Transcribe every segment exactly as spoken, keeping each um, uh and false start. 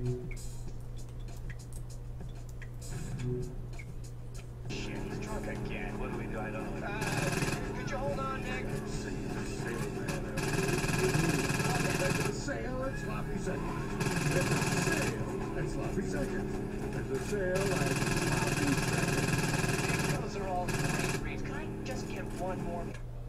Shit, he's drunk again. What do we do? I don't know. Uh, could you hold on, Nick? There's a sale at Sloppy Seconds. There's a sale at Sloppy Seconds. There's a sale at Sloppy Seconds. Those are all great reads. Can I just get one more?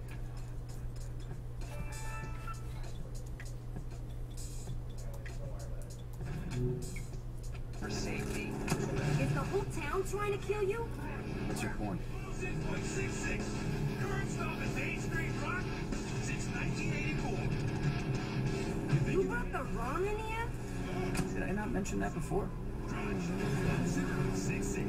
For safety. Is the whole town trying to kill you? What's your point? six point six six. Current stop is eighth Street Rock since nineteen eighty-four. You brought the rum in here? Did I not mention that before? six point six six.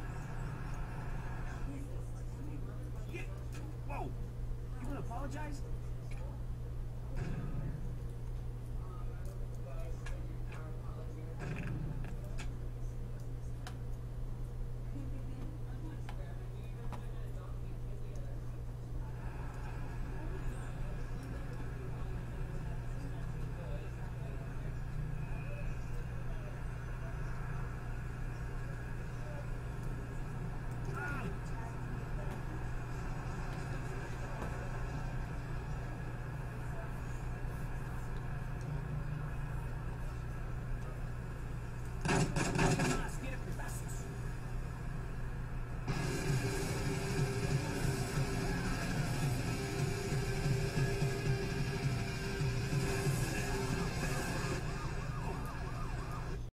Whoa! You wanna apologize?